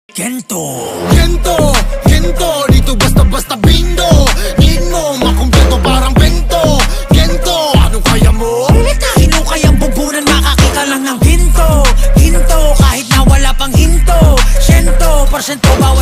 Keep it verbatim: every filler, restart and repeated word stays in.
Gento Gento, gento, dito basta-basta bingo. Need mo, makumpleto parang bento. Gento, anong kaya mo? Sino kayang bubunan makakita lang ng ginto? Ginto, kahit na wala pang hinto. Siyento, porsyento bawat